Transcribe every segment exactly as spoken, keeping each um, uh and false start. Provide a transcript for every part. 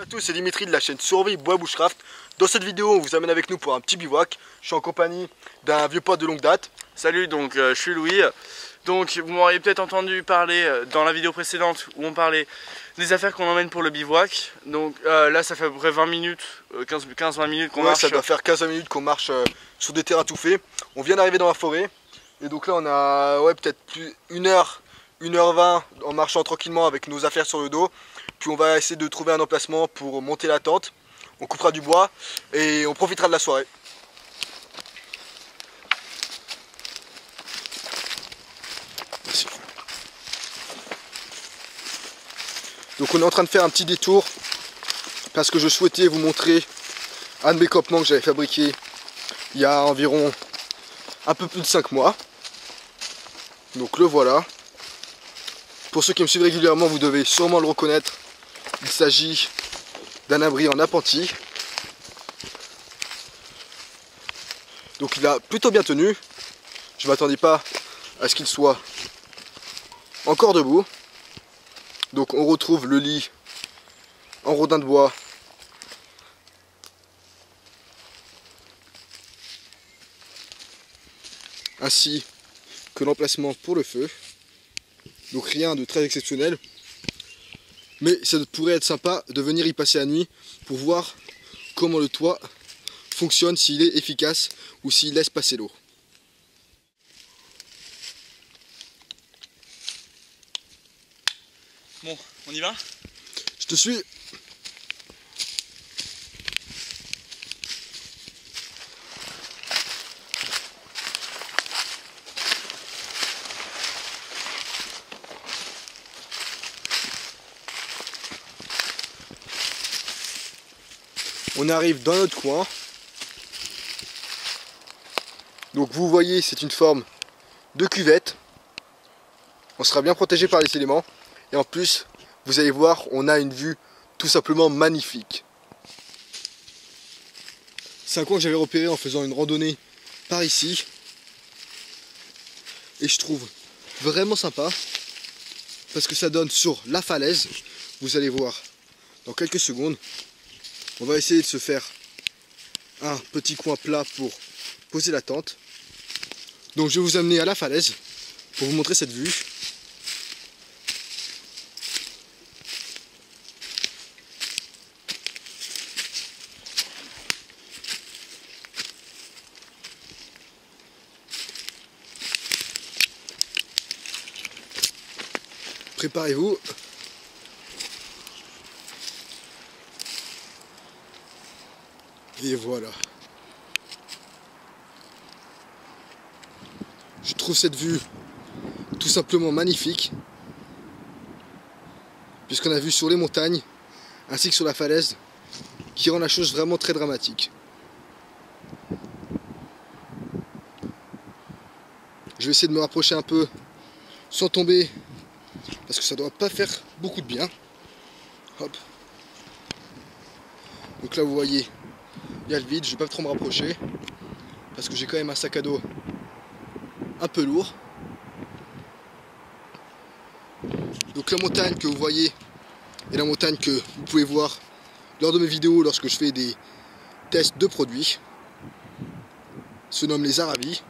Salut à tous, c'est Dimitri de la chaîne Survie Bois Bushcraft. Dans cette vidéo, on vous amène avec nous pour un petit bivouac. Je suis en compagnie d'un vieux pote de longue date. Salut, donc euh, je suis Louis. Donc vous m'auriez peut-être entendu parler euh, dans la vidéo précédente où on parlait des affaires qu'on emmène pour le bivouac. Donc euh, là ça fait à peu près vingt minutes, quinze vingt minutes qu'on Ouais, marche. ça doit faire quinze minutes qu'on marche euh, sur des terrains tout faits. On vient d'arriver dans la forêt. Et donc là on a ouais, peut-être plus une heure, une heure vingt en marchant tranquillement avec nos affaires sur le dos. Puis on va essayer de trouver un emplacement pour monter la tente. On coupera du bois et on profitera de la soirée. Merci. Donc on est en train de faire un petit détour parce que je souhaitais vous montrer un de mes campements que j'avais fabriqué il y a environ un peu plus de cinq mois. Donc le voilà. Pour ceux qui me suivent régulièrement, vous devez sûrement le reconnaître. Il s'agit d'un abri en appentis. Donc il a plutôt bien tenu. Je ne m'attendais pas à ce qu'il soit encore debout. Donc on retrouve le lit en rodin de bois. Ainsi que l'emplacement pour le feu. Donc rien de très exceptionnel. Mais ça pourrait être sympa de venir y passer la nuit pour voir comment le toit fonctionne, s'il est efficace ou s'il laisse passer l'eau. Bon, on y va? Je te suis. On arrive dans notre coin. Donc vous voyez, c'est une forme de cuvette. On sera bien protégé par les éléments. Et en plus, vous allez voir, on a une vue tout simplement magnifique. C'est un coin que j'avais repéré en faisant une randonnée par ici. Et je trouve vraiment sympa. Parce que ça donne sur la falaise. Vous allez voir dans quelques secondes. On va essayer de se faire un petit coin plat pour poser la tente. Donc je vais vous amener à la falaise pour vous montrer cette vue. Préparez-vous. Et voilà. Je trouve cette vue tout simplement magnifique. Puisqu'on a vu sur les montagnes, ainsi que sur la falaise, qui rend la chose vraiment très dramatique. Je vais essayer de me rapprocher un peu sans tomber, parce que ça ne doit pas faire beaucoup de bien. Hop. Donc là vous voyez, il y a le vide, je ne vais pas trop me rapprocher parce que j'ai quand même un sac à dos un peu lourd. Donc la montagne que vous voyez est la montagne que vous pouvez voir lors de mes vidéos lorsque je fais des tests de produits. Se nomme les Aravis.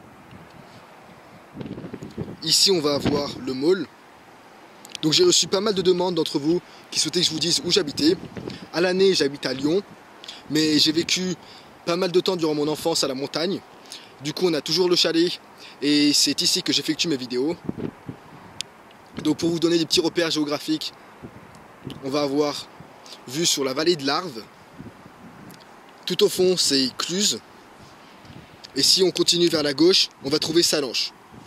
Ici on va avoir le môle. Donc j'ai reçu pas mal de demandes d'entre vous qui souhaitaient que je vous dise où j'habitais. À l'année j'habite à Lyon, mais j'ai vécu pas mal de temps durant mon enfance à la montagne. Du coup on a toujours le chalet et c'est ici que j'effectue mes vidéos. Donc pour vous donner des petits repères géographiques, on va avoir vue sur la vallée de l'Arve. Tout au fond c'est Cluse. Et si on continue vers la gauche, on va trouver Salanches.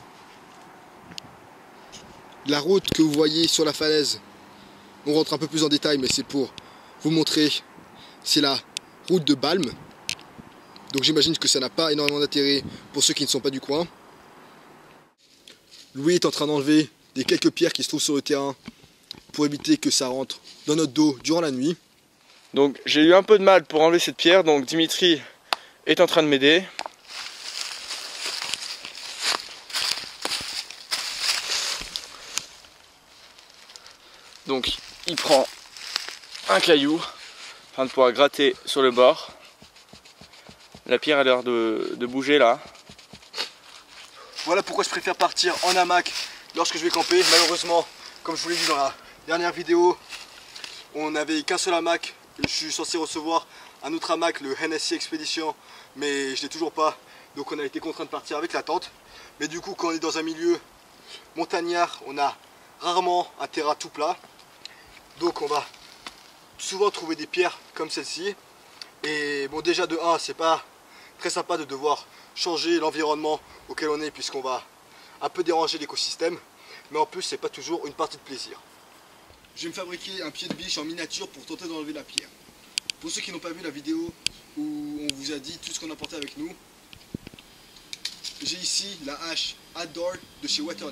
La route que vous voyez sur la falaise, on rentre un peu plus en détail mais c'est pour vous montrer, c'est la route de Balme. Donc j'imagine que ça n'a pas énormément d'intérêt pour ceux qui ne sont pas du coin. Louis est en train d'enlever des quelques pierres qui se trouvent sur le terrain pour éviter que ça rentre dans notre dos durant la nuit. Donc j'ai eu un peu de mal pour enlever cette pierre, donc Dimitri est en train de m'aider. Donc il prend un caillou afin de pouvoir gratter sur le bord. La pierre a l'air de, de bouger là. Voilà pourquoi je préfère partir en hamac lorsque je vais camper. Malheureusement, comme je vous l'ai dit dans la dernière vidéo, on n'avait qu'un seul hamac. Je suis censé recevoir un autre hamac, le N S C Expedition, mais je l'ai toujours pas. Donc on a été contraint de partir avec la tente. Mais du coup, quand on est dans un milieu montagnard, on a rarement un terrain tout plat. Donc on va souvent trouver des pierres comme celle-ci. Et bon, déjà de un, c'est pas très sympa de devoir changer l'environnement auquel on est, puisqu'on va un peu déranger l'écosystème. Mais en plus, c'est pas toujours une partie de plaisir. Je vais me fabriquer un pied de biche en miniature pour tenter d'enlever la pierre. Pour ceux qui n'ont pas vu la vidéo où on vous a dit tout ce qu'on a porté avec nous, j'ai ici la hache Adore de chez Waterloo.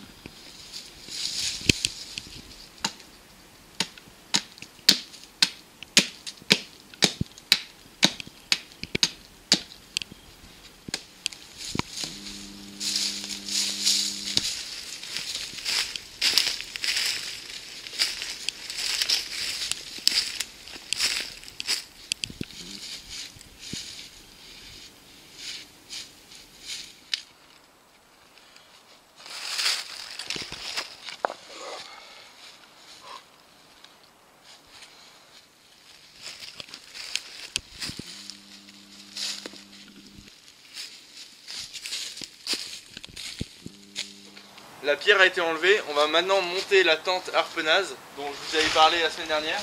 La pierre a été enlevée, on va maintenant monter la tente harpennaze dont je vous avais parlé la semaine dernière.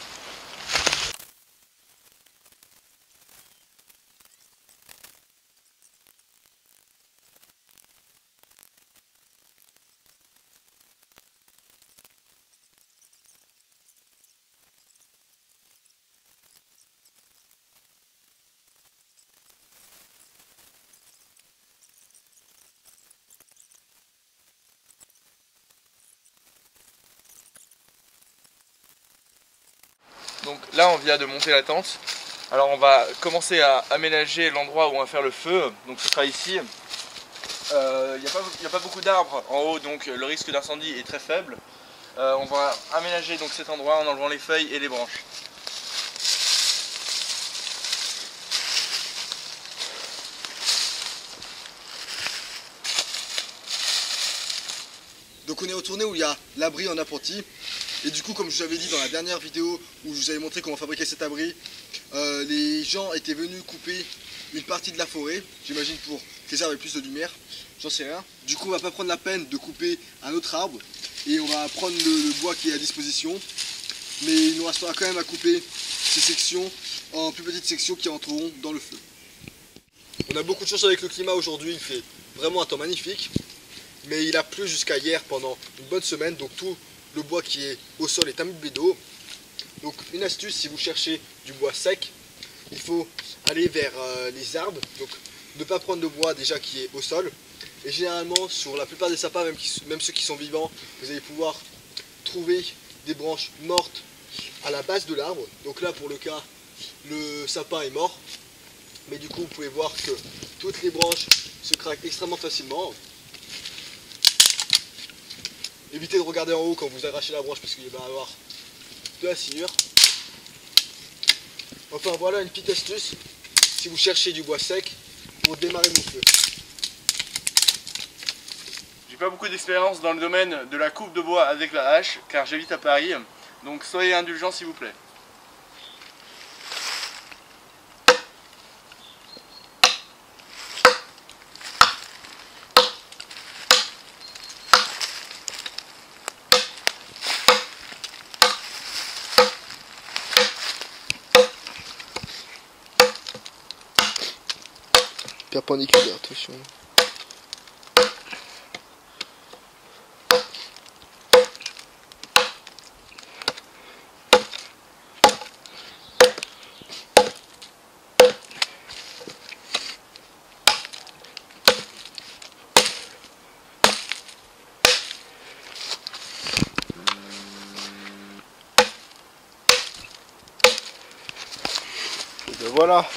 Donc là on vient de monter la tente. Alors on va commencer à aménager l'endroit où on va faire le feu. Donc ce sera ici. Il euh, n'y a, a pas beaucoup d'arbres en haut, donc le risque d'incendie est très faible. Euh, on va aménager donc cet endroit en enlevant les feuilles et les branches. Donc on est retourné où il y a l'abri en appentis. Et du coup, comme je vous avais dit dans la dernière vidéo où je vous avais montré comment fabriquer cet abri, euh, les gens étaient venus couper une partie de la forêt, j'imagine pour que les arbres aient plus de lumière, j'en sais rien. Du coup, on va pas prendre la peine de couper un autre arbre et on va prendre le, le bois qui est à disposition. Mais il nous restera quand même à couper ces sections en plus petites sections qui entreront dans le feu. On a beaucoup de chance avec le climat aujourd'hui, il fait vraiment un temps magnifique. Mais il a plu jusqu'à hier pendant une bonne semaine, donc tout le bois qui est au sol est imbibé d'eau. Donc une astuce, si vous cherchez du bois sec, il faut aller vers euh, les arbres, donc ne pas prendre de bois déjà qui est au sol. Et généralement sur la plupart des sapins, même, qui, même ceux qui sont vivants, vous allez pouvoir trouver des branches mortes à la base de l'arbre. Donc là pour le cas, le sapin est mort, mais du coup vous pouvez voir que toutes les branches se craquent extrêmement facilement. Évitez de regarder en haut quand vous arrachez la branche parce qu'il va y avoir de la sciure. Enfin voilà une petite astuce si vous cherchez du bois sec pour démarrer vos feux. J'ai pas beaucoup d'expérience dans le domaine de la coupe de bois avec la hache car j'habite à Paris, donc soyez indulgents s'il vous plaît. Perpendiculaire, attention. Et ben voilà.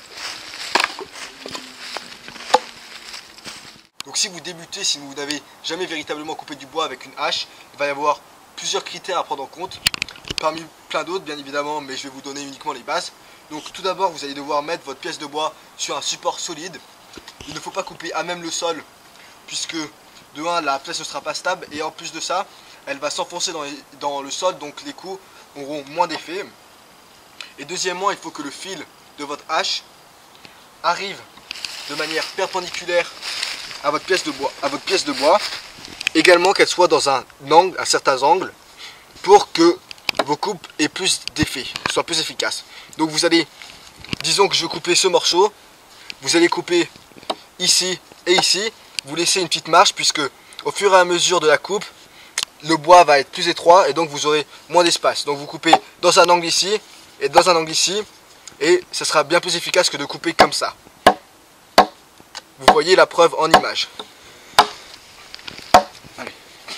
Donc si vous débutez, si vous n'avez jamais véritablement coupé du bois avec une hache, il va y avoir plusieurs critères à prendre en compte. Parmi plein plein d'autres bien évidemment, mais je vais vous donner uniquement les bases. Donc tout d'abord vous allez devoir mettre votre pièce de bois sur un support solide. Il ne faut pas couper à même le sol, puisque de un la pièce ne sera pas stable, et en plus de ça elle va s'enfoncer dans, dans le sol, donc les coups auront moins d'effet. Et deuxièmement, il faut que le fil de votre hache arrive de manière perpendiculaire à votre pièce de bois, à votre pièce de bois. Également qu'elle soit dans un angle, à certains angles, pour que vos coupes aient plus d'effet, soient plus efficaces. Donc vous allez, disons que je vais couper ce morceau, vous allez couper ici et ici, vous laissez une petite marge, puisque au fur et à mesure de la coupe, le bois va être plus étroit et donc vous aurez moins d'espace. Donc vous coupez dans un angle ici et dans un angle ici, et ça sera bien plus efficace que de couper comme ça. Vous voyez la preuve en image. Allez.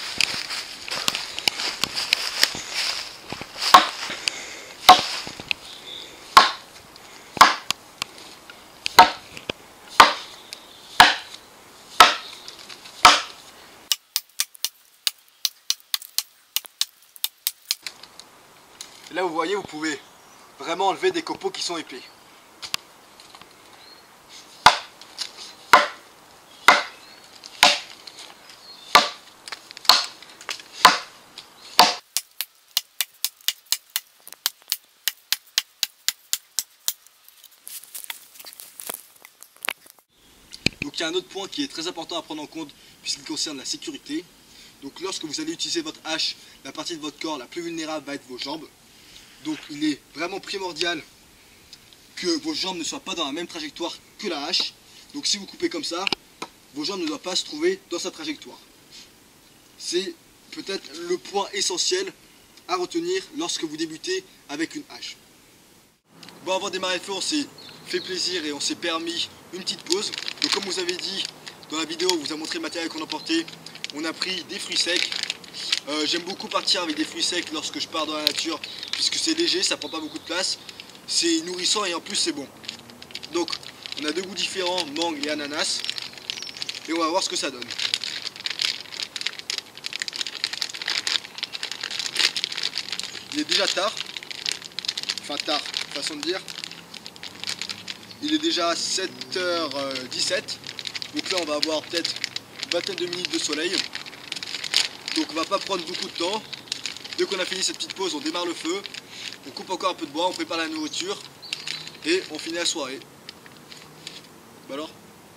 Là vous voyez, vous pouvez vraiment enlever des copeaux qui sont épais. Donc il y a un autre point qui est très important à prendre en compte puisqu'il concerne la sécurité. Donc lorsque vous allez utiliser votre hache, la partie de votre corps la plus vulnérable va être vos jambes. Donc il est vraiment primordial que vos jambes ne soient pas dans la même trajectoire que la hache. Donc si vous coupez comme ça, vos jambes ne doivent pas se trouver dans sa trajectoire. C'est peut-être le point essentiel à retenir lorsque vous débutez avec une hache. Bon, avant de démarrer le feu, on s'est fait plaisir et on s'est permis une petite pause. Donc comme vous avez dit dans la vidéo, on vous a montré le matériel qu'on a emporté. On a pris des fruits secs. Euh, J'aime beaucoup partir avec des fruits secs lorsque je pars dans la nature, puisque c'est léger, ça prend pas beaucoup de place, c'est nourrissant et en plus c'est bon. Donc on a deux goûts différents, mangue et ananas, et on va voir ce que ça donne. Il est déjà tard, enfin tard, façon de dire. Il est déjà sept heures dix-sept, donc là on va avoir peut-être une vingtaine de minutes de soleil. Donc on va pas prendre beaucoup de temps. Dès qu'on a fini cette petite pause, on démarre le feu, on coupe encore un peu de bois, on prépare la nourriture et on finit la soirée. Bah alors,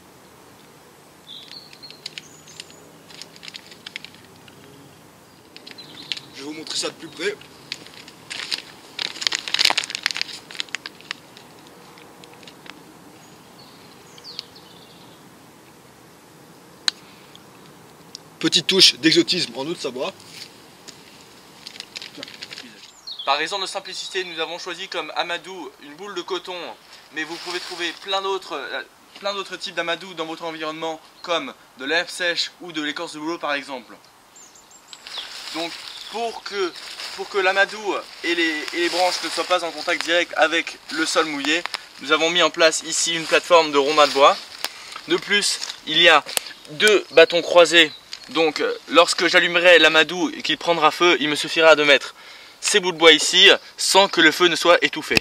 je vais vous montrer ça de plus près. Petite touche d'exotisme en Haute-Savoie. Par raison de simplicité, nous avons choisi comme amadou une boule de coton, mais vous pouvez trouver plein d'autres plein d'autres types d'amadou dans votre environnement, comme de l'herbe sèche ou de l'écorce de bouleau par exemple. Donc pour que, pour que l'amadou et les, et les branches ne soient pas en contact direct avec le sol mouillé, nous avons mis en place ici une plateforme de ronds de bois. De plus, il y a deux bâtons croisés. Donc lorsque j'allumerai l'amadou et qu'il prendra feu, il me suffira de mettre ces bouts de bois ici sans que le feu ne soit étouffé.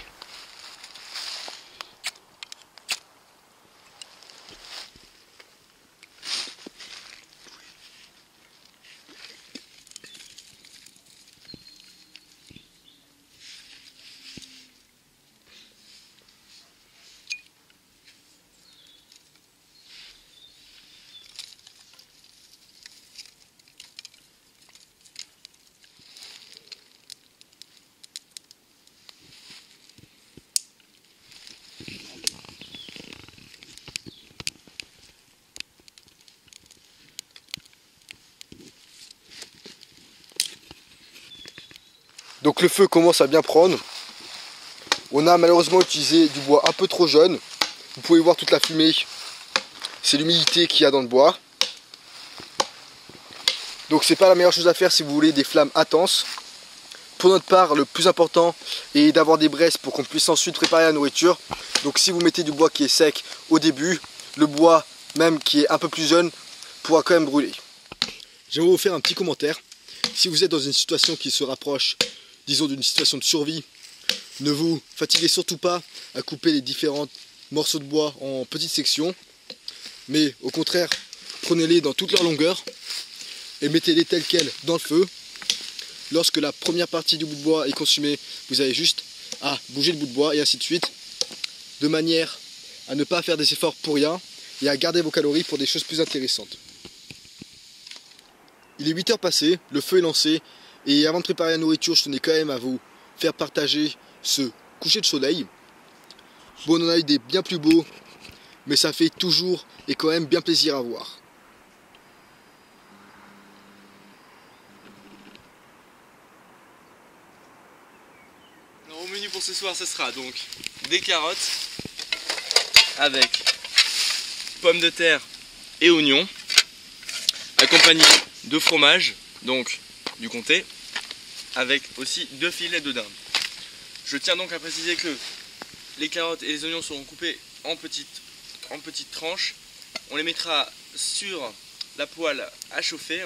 Donc le feu commence à bien prendre. On a malheureusement utilisé du bois un peu trop jeune. Vous pouvez voir toute la fumée. C'est l'humidité qu'il y a dans le bois. Donc c'est pas la meilleure chose à faire si vous voulez des flammes intenses. Pour notre part, le plus important est d'avoir des braises pour qu'on puisse ensuite préparer la nourriture. Donc si vous mettez du bois qui est sec au début, le bois même qui est un peu plus jeune pourra quand même brûler. J'aimerais vous faire un petit commentaire. Si vous êtes dans une situation qui se rapproche disons d'une situation de survie, ne vous fatiguez surtout pas à couper les différents morceaux de bois en petites sections, mais au contraire, prenez-les dans toute leur longueur et mettez-les tels quels dans le feu. Lorsque la première partie du bout de bois est consumée, vous avez juste à bouger le bout de bois et ainsi de suite, de manière à ne pas faire des efforts pour rien et à garder vos calories pour des choses plus intéressantes. Il est huit heures passées, le feu est lancé et avant de préparer la nourriture, je tenais quand même à vous faire partager ce coucher de soleil. Bon, on en a eu des bien plus beaux, mais ça fait toujours et quand même bien plaisir à voir. Alors, au menu pour ce soir, ce sera donc des carottes avec pommes de terre et oignons, accompagné de fromage, donc du comté, avec aussi deux filets de dinde. Je tiens donc à préciser que les carottes et les oignons seront coupés en petites, en petites tranches. On les mettra sur la poêle à chauffer.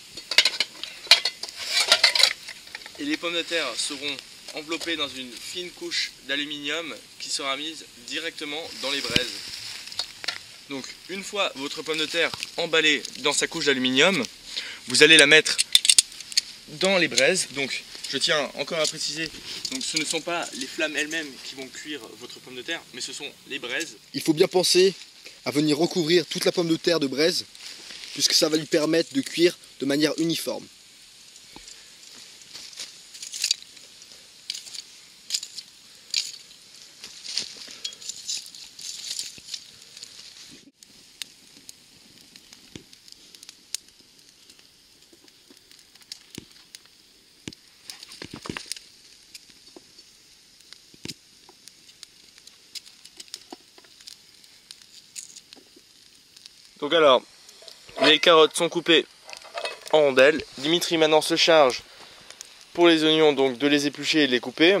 Et les pommes de terre seront enveloppées dans une fine couche d'aluminium qui sera mise directement dans les braises. Donc une fois votre pomme de terre emballée dans sa couche d'aluminium, vous allez la mettre dans les braises. Donc je tiens encore à préciser, donc ce ne sont pas les flammes elles-mêmes qui vont cuire votre pomme de terre, mais ce sont les braises. Il faut bien penser à venir recouvrir toute la pomme de terre de braise, puisque ça va lui permettre de cuire de manière uniforme. Donc alors, les carottes sont coupées en rondelles. Dimitri maintenant se charge pour les oignons, donc de les éplucher et de les couper.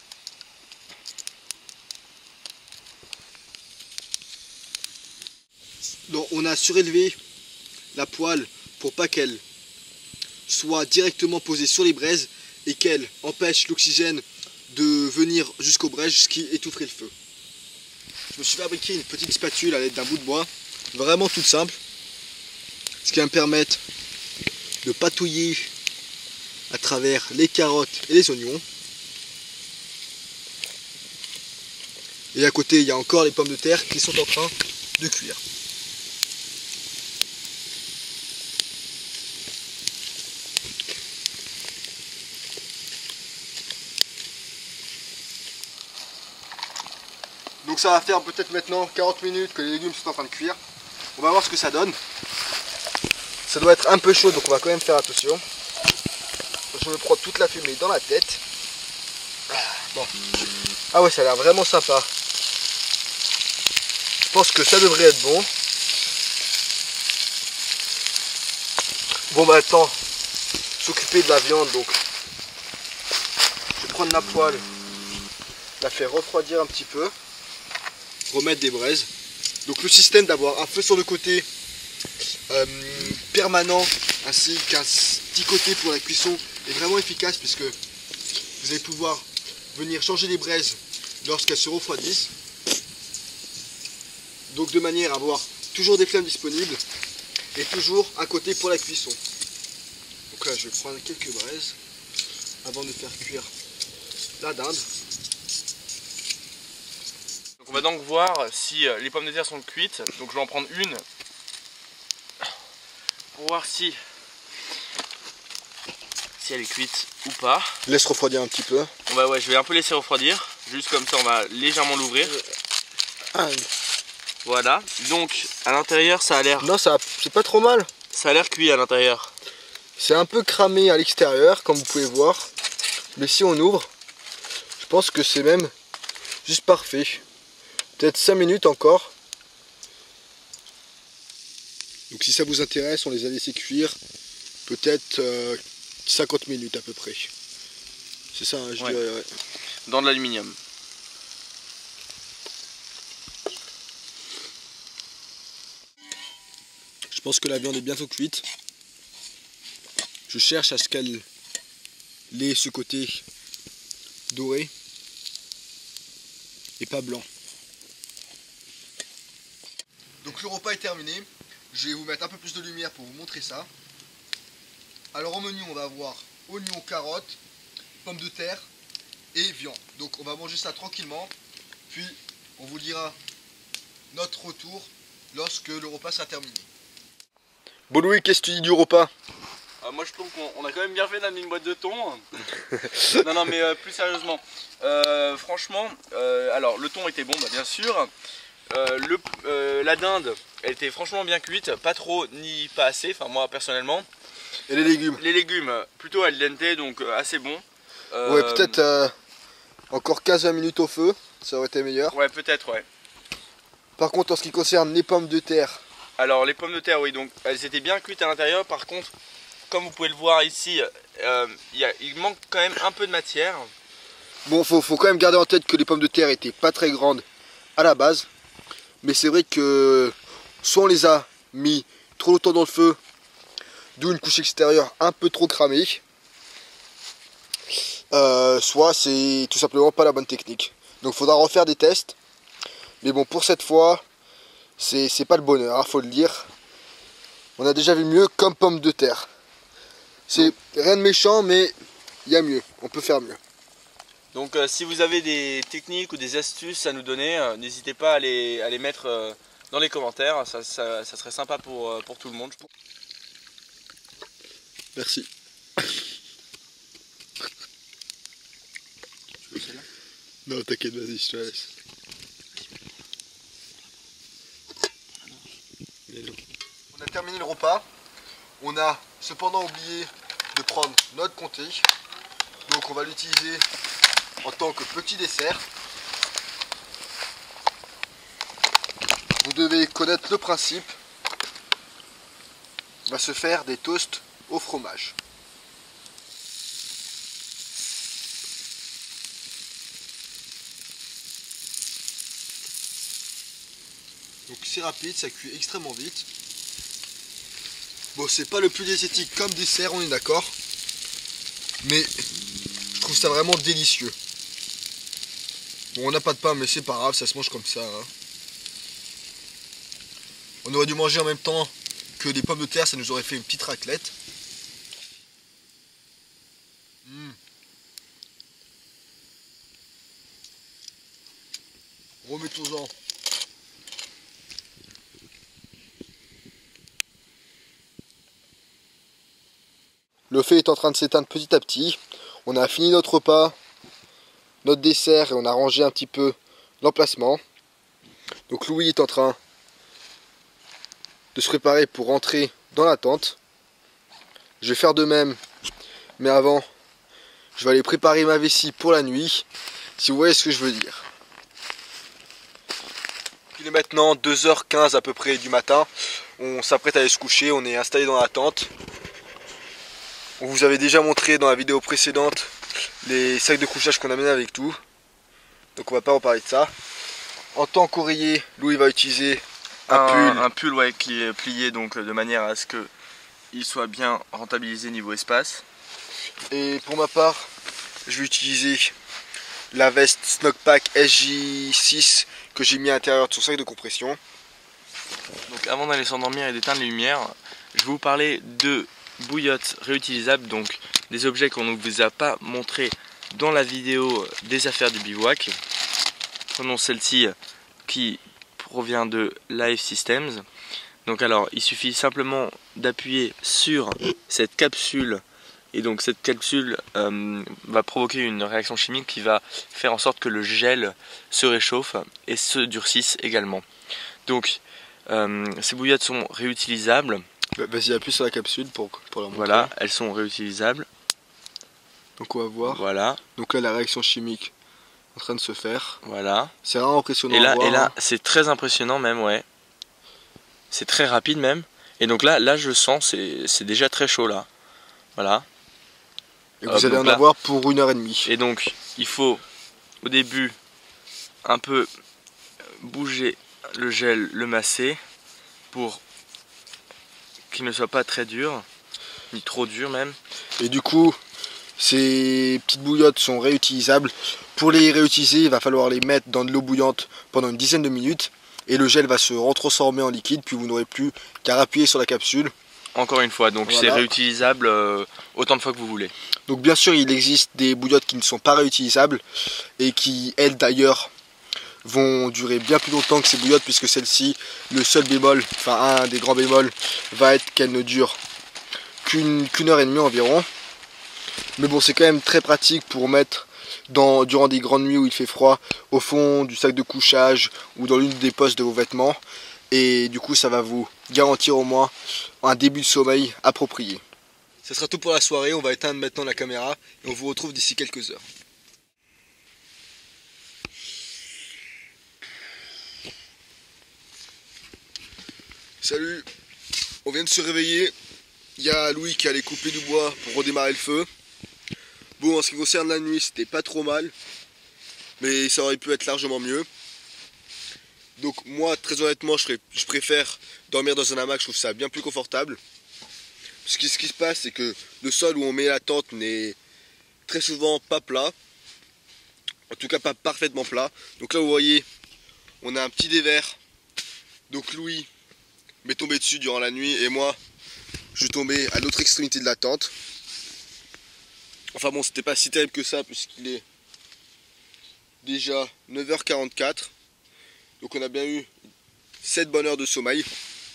Donc on a surélevé la poêle pour pas qu'elle soit directement posée sur les braises et qu'elle empêche l'oxygène de venir jusqu'aux braises, ce qui étoufferait le feu. Je me suis fabriqué une petite spatule à l'aide d'un bout de bois, vraiment toute simple, ce qui va me permettre de patouiller à travers les carottes et les oignons. Et à côté, il y a encore les pommes de terre qui sont en train de cuire. Donc ça va faire peut-être maintenant quarante minutes que les légumes sont en train de cuire. On va voir ce que ça donne. Ça doit être un peu chaud, donc on va quand même faire attention. Je me prends toute la fumée dans la tête. Bon. Ah ouais, ça a l'air vraiment sympa. Je pense que ça devrait être bon. Bon bah attends, s'occuper de la viande, donc je vais prendre la poêle, la faire refroidir un petit peu, remettre des braises. Donc le système d'avoir un feu sur le côté euh, permanent ainsi qu'un petit côté pour la cuisson est vraiment efficace, puisque vous allez pouvoir venir changer les braises lorsqu'elles se refroidissent. Donc de manière à avoir toujours des flammes disponibles et toujours un côté pour la cuisson. Donc là je vais prendre quelques braises avant de faire cuire la dinde. Donc on va donc voir si les pommes de terre sont cuites. Donc je vais en prendre une pour voir si, si elle est cuite ou pas. Laisse refroidir un petit peu. On va, ouais, je vais un peu laisser refroidir. Juste comme ça on va légèrement l'ouvrir. Ah. Voilà, donc à l'intérieur ça a l'air... Non, ça c'est pas trop mal. Ça a l'air cuit à l'intérieur. C'est un peu cramé à l'extérieur, comme vous pouvez voir. Mais si on ouvre, je pense que c'est même juste parfait. Peut-être cinq minutes encore. Donc si ça vous intéresse, on les a laissés cuire peut-être euh, cinquante minutes à peu près. C'est ça, hein, je ouais. dirais. Ouais. Dans de l'aluminium. Je pense que la viande est bientôt cuite. Je cherche à ce qu'elle les ce côté doré et pas blanc. Donc le repas est terminé. Je vais vous mettre un peu plus de lumière pour vous montrer ça. Alors au menu on va avoir oignons, carottes, pommes de terre et viande. Donc on va manger ça tranquillement. Puis on vous dira notre retour lorsque le repas sera terminé. Bon Louis, qu'est-ce que tu dis du repas? Euh, moi je trouve qu'on a quand même bien fait d'amener une boîte de thon. Non non mais euh, plus sérieusement, euh, franchement, euh, alors le thon était bon bah, bien sûr. Euh, le, euh, la dinde elle était franchement bien cuite, pas trop ni pas assez, enfin moi personnellement. Et les légumes? Les légumes plutôt al dente, donc euh, assez bon. Euh, ouais peut-être euh, encore quinze à vingt minutes au feu, ça aurait été meilleur. Ouais peut-être ouais. Par contre en ce qui concerne les pommes de terre. Alors les pommes de terre oui, donc elles étaient bien cuites à l'intérieur. Par contre comme vous pouvez le voir ici, euh, y a, il manque quand même un peu de matière. Bon faut, faut quand même garder en tête que les pommes de terre étaient pas très grandes à la base. Mais c'est vrai que soit on les a mis trop longtemps dans le feu, d'où une couche extérieure un peu trop cramée, euh, soit c'est tout simplement pas la bonne technique. Donc il faudra refaire des tests. Mais bon, pour cette fois, c'est pas le bonheur, hein, faut le dire. On a déjà vu mieux comme pommes de terre. C'est rien de méchant, mais il y a mieux, on peut faire mieux. Donc euh, si vous avez des techniques ou des astuces à nous donner, euh, n'hésitez pas à les, à les mettre euh, dans les commentaires, ça, ça, ça serait sympa pour, euh, pour tout le monde. Merci. Tu veux celle-là? Non, t'inquiète, vas-y, je te la laisse. On a terminé le repas. On a cependant oublié de prendre notre comté. Donc on va l'utiliser en tant que petit dessert. Vous devez connaître le principe. On va se faire des toasts au fromage. Donc c'est rapide, ça cuit extrêmement vite. Bon, c'est pas le plus esthétique comme dessert, on est d'accord. Mais je trouve ça vraiment délicieux. Bon, on n'a pas de pain, mais c'est pas grave, ça se mange comme ça. Hein. On aurait dû manger en même temps que des pommes de terre, ça nous aurait fait une petite raclette. Mmh. Remettons-en. Le feu est en train de s'éteindre petit à petit. On a fini notre repas, notre dessert et on a rangé un petit peu l'emplacement. Donc Louis est en train de se préparer pour rentrer dans la tente. Je vais faire de même, mais avant, je vais aller préparer ma vessie pour la nuit, si vous voyez ce que je veux dire. Il est maintenant deux heures quinze à peu près du matin. On s'apprête à aller se coucher, on est installé dans la tente. On vous avait déjà montré dans la vidéo précédente les sacs de couchage qu'on a amené avec tout. Donc on va pas reparler de ça. En tant qu'oreiller, Louis va utiliser un, un pull. Un pull ouais, qui est plié donc de manière à ce qu'il soit bien rentabilisé niveau espace. Et pour ma part, je vais utiliser la veste Snugpack S J six que j'ai mis à l'intérieur de son sac de compression. Donc avant d'aller s'endormir et d'éteindre les lumières, je vais vous parler de bouillottes réutilisables, donc des objets qu'on ne vous a pas montré dans la vidéo des affaires du bivouac. Prenons celle-ci qui provient de Life Systems. Donc alors il suffit simplement d'appuyer sur cette capsule et donc cette capsule euh, va provoquer une réaction chimique qui va faire en sorte que le gel se réchauffe et se durcisse également. Donc euh, ces bouillottes sont réutilisables. Vas-y, appuie sur la capsule pour, pour la montrer. Voilà, elles sont réutilisables. Donc on va voir. Voilà. Donc là la réaction chimique en train de se faire. Voilà. C'est vraiment impressionnant. Et là, à voir, et là hein. c'est très impressionnant même, ouais. C'est très rapide même. Et donc là, là je sens, c'est déjà très chaud là. Voilà. Et vous euh, allez en là, avoir pour une heure et demie. Et donc il faut au début un peu bouger le gel, le masser pour qu'il ne soit pas très dur, ni trop dur même. Et du coup, Ces petites bouillottes sont réutilisables. Pour les réutiliser, il va falloir les mettre dans de l'eau bouillante pendant une dizaine de minutes. Et le gel va se retransformer en liquide, puis vous n'aurez plus qu'à appuyer sur la capsule. Encore une fois, donc voilà. C'est réutilisable euh, autant de fois que vous voulez. Donc bien sûr, il existe des bouillottes qui ne sont pas réutilisables et qui, elles d'ailleurs, vont durer bien plus longtemps que ces bouillottes, puisque celle-ci, le seul bémol, enfin un des grands bémols, va être qu'elle ne dure qu'une qu'une heure et demie environ. Mais bon, c'est quand même très pratique pour mettre dans, durant des grandes nuits où il fait froid, au fond du sac de couchage ou dans l'une des poches de vos vêtements. Et du coup, ça va vous garantir au moins un début de sommeil approprié. Ce sera tout pour la soirée, on va éteindre maintenant la caméra et on vous retrouve d'ici quelques heures. Salut, on vient de se réveiller. Il y a Louis qui allait couper du bois pour redémarrer le feu. Bon, en ce qui concerne la nuit, c'était pas trop mal, mais ça aurait pu être largement mieux. Donc moi, très honnêtement, je, ferais, je préfère dormir dans un hamac, je trouve ça bien plus confortable. Parce que ce qui se passe, c'est que le sol où on met la tente n'est très souvent pas plat. En tout cas, pas parfaitement plat. Donc là, vous voyez, on a un petit dévers. Donc Louis m'est tombé dessus durant la nuit et moi, je suis tombé à l'autre extrémité de la tente. Enfin bon, c'était pas si terrible que ça puisqu'il est déjà neuf heures quarante-quatre. Donc on a bien eu sept bonnes heures de sommeil.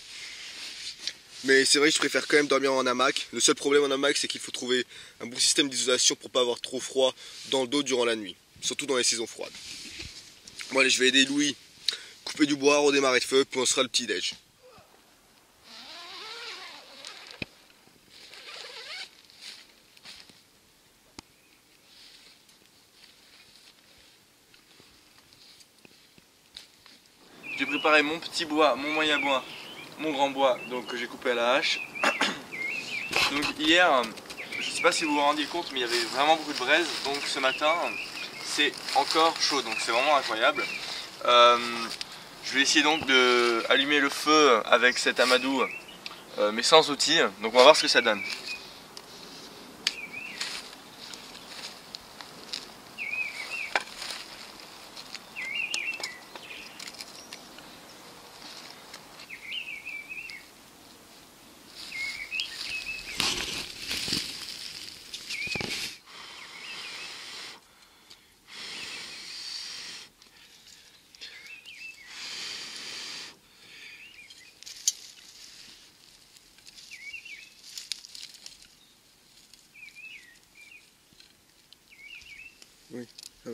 Mais c'est vrai que je préfère quand même dormir en hamac. Le seul problème en hamac, c'est qu'il faut trouver un bon système d'isolation pour pas avoir trop froid dans le dos durant la nuit. Surtout dans les saisons froides. Bon allez, je vais aider Louis couper du bois, redémarrer le feu, puis on sera le petit déj. J'ai préparé mon petit bois, mon moyen bois, mon grand bois, donc que j'ai coupé à la hache. Donc hier, je ne sais pas si vous vous rendiez compte, mais il y avait vraiment beaucoup de braise. Donc ce matin, c'est encore chaud, donc c'est vraiment incroyable. Euh, je vais essayer donc de allumer le feu avec cet amadou, euh, mais sans outils. Donc on va voir ce que ça donne. Oui, ça va.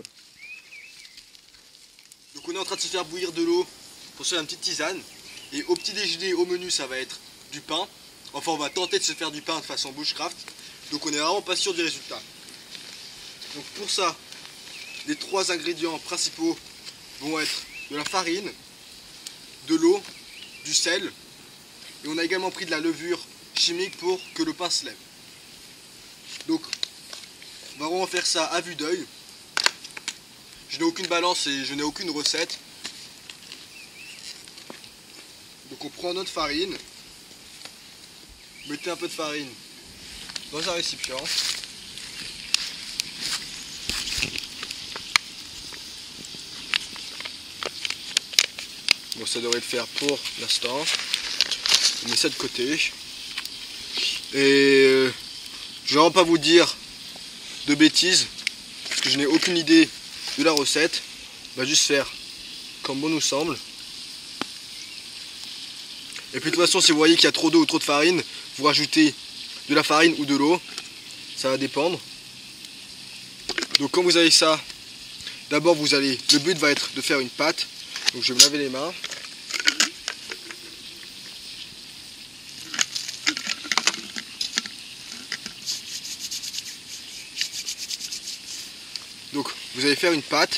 Donc on est en train de se faire bouillir de l'eau pour se faire une petite tisane. Et au petit déjeuner, au menu, ça va être du pain. Enfin, on va tenter de se faire du pain de façon bushcraft. Donc on est vraiment pas sûr du résultat. Donc pour ça, les trois ingrédients principaux vont être de la farine, de l'eau, du sel. Et on a également pris de la levure chimique pour que le pain se lève. Donc on va vraiment faire ça à vue d'œil. Je n'ai aucune balance et je n'ai aucune recette. Donc on prend notre farine. Mettez un peu de farine dans un récipient. Bon, ça devrait le faire pour l'instant. On met ça de côté. Et euh, je vais vraiment pas vous dire de bêtises, parce que je n'ai aucune idée de la recette. On va juste faire comme bon nous semble. Et puis de toute façon, si vous voyez qu'il y a trop d'eau ou trop de farine, vous rajoutez de la farine ou de l'eau. Ça va dépendre. Donc quand vous avez ça, d'abord vous allez, le but va être de faire une pâte. Donc je vais me laver les mains. Donc vous allez faire une pâte.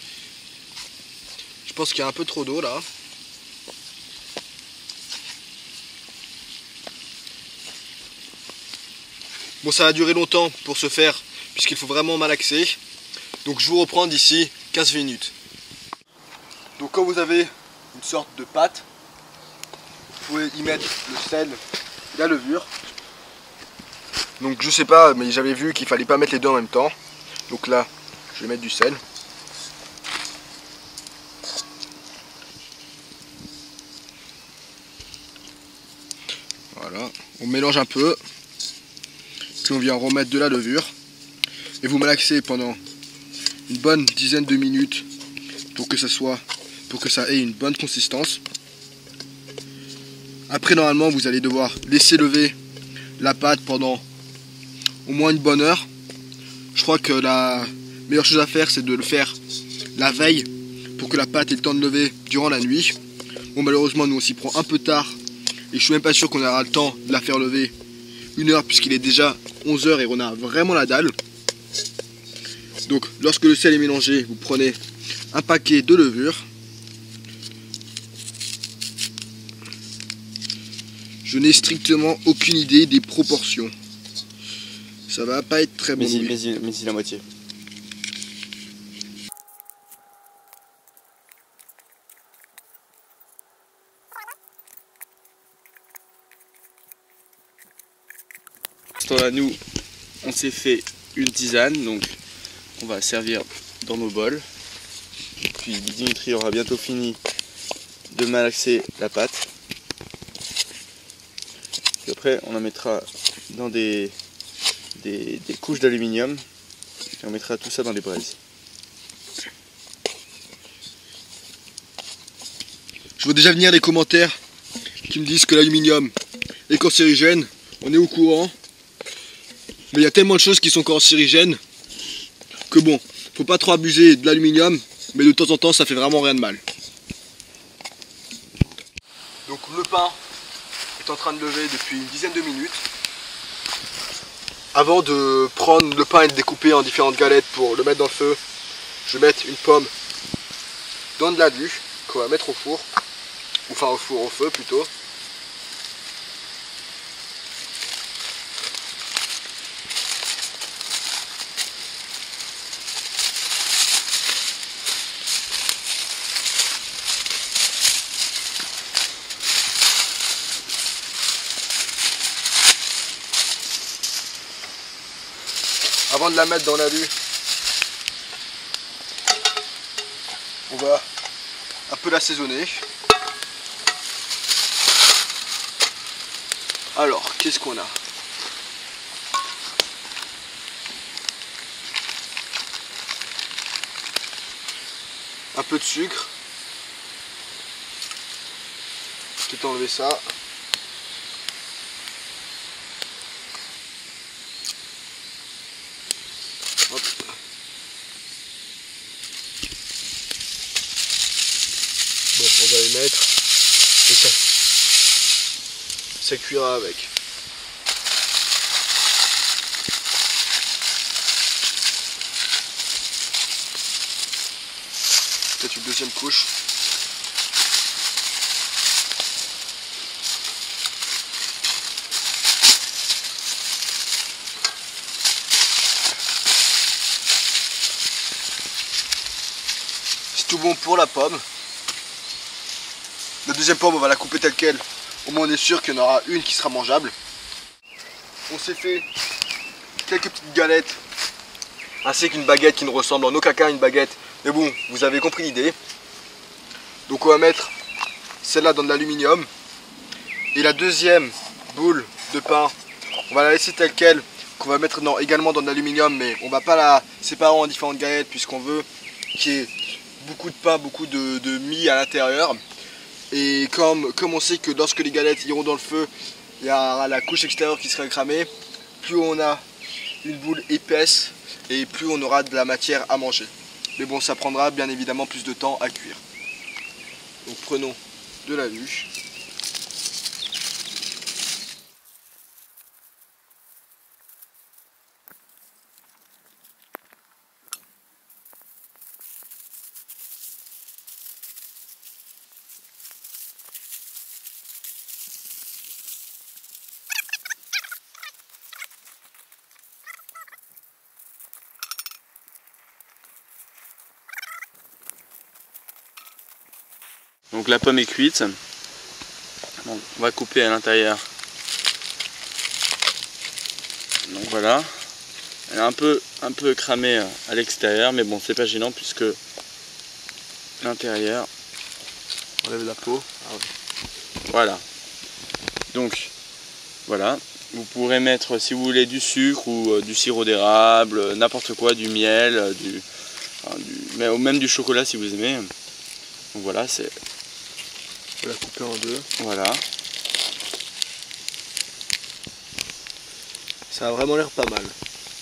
Je pense qu'il y a un peu trop d'eau là. Bon, ça va durer longtemps pour se faire puisqu'il faut vraiment malaxer. Donc je vous reprends d'ici quinze minutes. Donc quand vous avez une sorte de pâte, vous pouvez y mettre le sel et la levure. Donc je sais pas, mais j'avais vu qu'il fallait pas mettre les deux en même temps. Donc là, je vais mettre du sel. Voilà, on mélange un peu. Puis on vient remettre de la levure. Et vous malaxez pendant une bonne dizaine de minutes pour que ça soit, pour que ça ait une bonne consistance. Après, normalement, vous allez devoir laisser lever la pâte pendant au moins une bonne heure. Je crois que la meilleure chose à faire, c'est de le faire la veille pour que la pâte ait le temps de lever durant la nuit. Bon, malheureusement, nous on s'y prend un peu tard et je suis même pas sûr qu'on aura le temps de la faire lever une heure puisqu'il est déjà onze heures et on a vraiment la dalle. Donc, lorsque le sel est mélangé, vous prenez un paquet de levure. Je n'ai strictement aucune idée des proportions. Ça va pas être très bon. Mais mets-y mets la moitié. Là, nous, on s'est fait une tisane, donc on va servir dans nos bols. Puis Dimitri aura bientôt fini de malaxer la pâte. Puis après, on la mettra dans des, des, des couches d'aluminium et on mettra tout ça dans les braises. Je vois déjà venir les commentaires qui me disent que l'aluminium est cancérigène. On est au courant. Mais il y a tellement de choses qui sont cancérigènes que bon, faut pas trop abuser de l'aluminium, mais de temps en temps ça fait vraiment rien de mal. Donc le pain est en train de lever depuis une dizaine de minutes. Avant de prendre le pain et de le découper en différentes galettes pour le mettre dans le feu, je vais mettre une pomme dans de l'alu qu'on va mettre au four, enfin au four, au feu plutôt. Avant de la mettre dans l'alu, on va un peu l'assaisonner. Alors, qu'est-ce qu'on a? Un peu de sucre. Je vais enlever ça. Hop. Bon, on va les mettre et ça, ça cuira avec. Peut-être une deuxième couche. C'est tout bon pour la pomme. La deuxième pomme, on va la couper telle quelle. Au moins on est sûr qu'il y en aura une qui sera mangeable. On s'est fait quelques petites galettes ainsi qu'une baguette qui ne ressemble en aucun cas à une baguette. Mais bon, vous avez compris l'idée. Donc on va mettre celle-là dans de l'aluminium. Et la deuxième boule de pain, on va la laisser telle quelle, qu'on va mettre dans, également dans de l'aluminium, mais on va pas la séparer en différentes galettes puisqu'on veut qu'il y ait beaucoup de pain, beaucoup de, de mie à l'intérieur. Et comme, comme on sait que lorsque les galettes iront dans le feu, il y aura la couche extérieure qui sera cramée, plus on a une boule épaisse et plus on aura de la matière à manger. Mais bon, ça prendra bien évidemment plus de temps à cuire. Donc prenons de l'alu. Donc la pomme est cuite. Bon, on va couper à l'intérieur Donc voilà, elle est un peu, un peu cramée à l'extérieur, mais bon, c'est pas gênant puisque l'intérieur, On enlève la peau. Ah, oui. voilà. Donc voilà, vous pourrez mettre si vous voulez du sucre ou euh, du sirop d'érable, euh, n'importe quoi, du miel, euh, du, enfin, du, mais, ou même du chocolat si vous aimez. Donc voilà, c'est. On va la couper en deux. Voilà. Ça a vraiment l'air pas mal.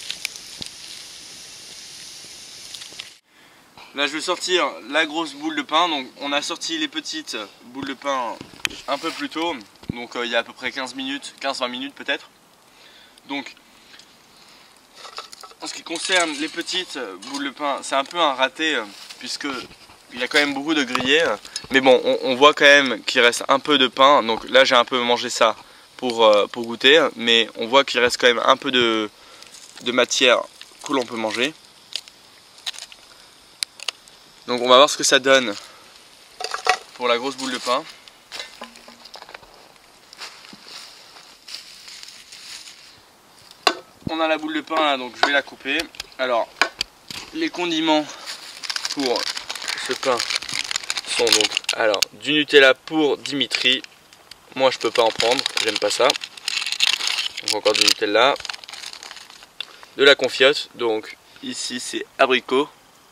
Là je vais sortir la grosse boule de pain. Donc on a sorti les petites boules de pain un peu plus tôt. Donc euh, il y a à peu près quinze minutes, quinze vingt minutes peut-être. Donc en ce qui concerne les petites boules de pain, c'est un peu un raté euh, puisque il y a quand même beaucoup de grillés. Mais bon, on, on voit quand même qu'il reste un peu de pain. Donc là j'ai un peu mangé ça pour, euh, pour goûter. Mais on voit qu'il reste quand même un peu de, de matière que l'on peut manger. Donc on va voir ce que ça donne pour la grosse boule de pain. On a la boule de pain là, donc je vais la couper. Alors, les condiments pour ce pain sont donc alors du Nutella pour Dimitri. Moi je peux pas en prendre, j'aime pas ça. Donc encore du Nutella. De la confiote, donc ici c'est abricot.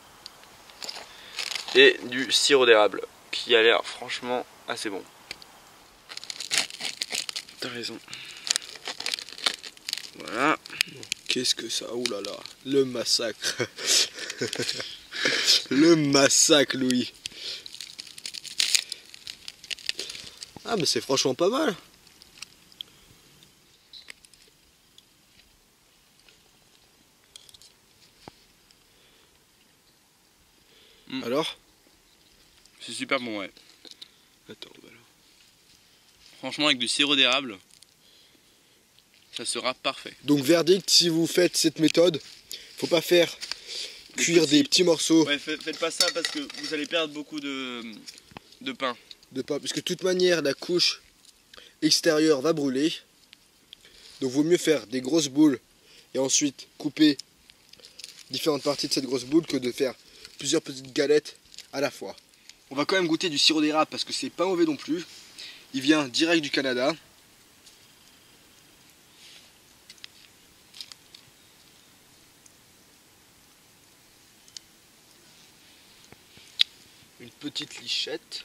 Et du sirop d'érable qui a l'air franchement assez bon. T'as raison. Voilà. Qu'est-ce que ça? Ouh là là, le massacre. Le massacre, Louis. Ah mais c'est franchement pas mal. Mm. Alors? C'est super bon, ouais. Attends, voilà. Franchement, avec du sirop d'érable, ça sera parfait. Donc verdict, si vous faites cette méthode, faut pas faire Des cuire petits. des petits morceaux Ouais, faites, faites pas ça parce que vous allez perdre beaucoup de, de pain. de pain, parce que de toute manière la couche extérieure va brûler. Donc vaut mieux faire des grosses boules et ensuite couper différentes parties de cette grosse boule que de faire plusieurs petites galettes à la fois. On va quand même goûter du sirop d'érable parce que c'est pas mauvais non plus. Il vient direct du Canada. Une petite lichette.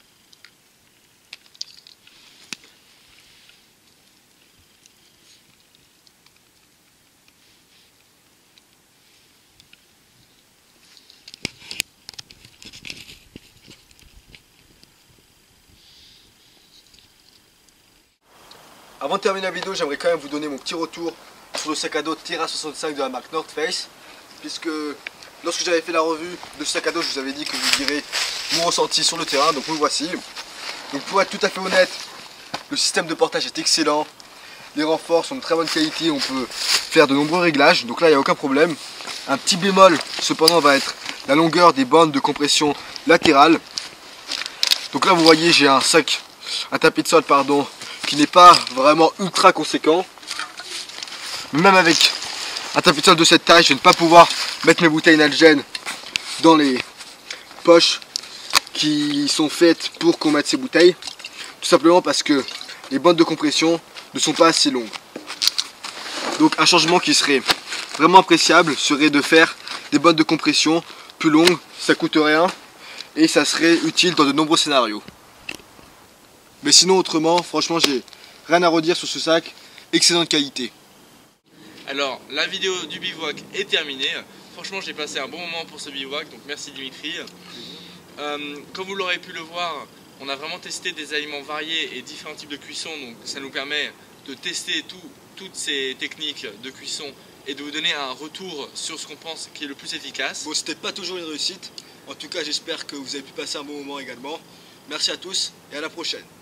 Avant de terminer la vidéo, j'aimerais quand même vous donner mon petit retour sur le sac à dos Terra soixante-cinq de la marque North Face, puisque lorsque j'avais fait la revue de ce sac à dos, je vous avais dit que je vous dirais mon ressenti sur le terrain, donc vous le voici. Donc pour être tout à fait honnête, le système de portage est excellent, les renforts sont de très bonne qualité, on peut faire de nombreux réglages, donc là il n'y a aucun problème. Un petit bémol cependant va être la longueur des bandes de compression latérales. Donc là vous voyez, j'ai un sac, un tapis de sol pardon, qui n'est pas vraiment ultra conséquent. Même avec un tapis de sol de cette taille, je vais ne pas pouvoir mettre mes bouteilles Nalgene dans les poches qui sont faites pour qu'on mette ces bouteilles. Tout simplement parce que les bandes de compression ne sont pas assez longues. Donc un changement qui serait vraiment appréciable serait de faire des bandes de compression plus longues, ça coûte rien et ça serait utile dans de nombreux scénarios. Mais sinon autrement, franchement j'ai rien à redire sur ce sac, excellente qualité. Alors, la vidéo du bivouac est terminée. Franchement, j'ai passé un bon moment pour ce bivouac, donc merci Dimitri. Euh, comme vous l'aurez pu le voir, on a vraiment testé des aliments variés et différents types de cuisson, donc ça nous permet de tester tout, toutes ces techniques de cuisson et de vous donner un retour sur ce qu'on pense qui est le plus efficace. Bon, c'était pas toujours une réussite, en tout cas j'espère que vous avez pu passer un bon moment également. Merci à tous et à la prochaine.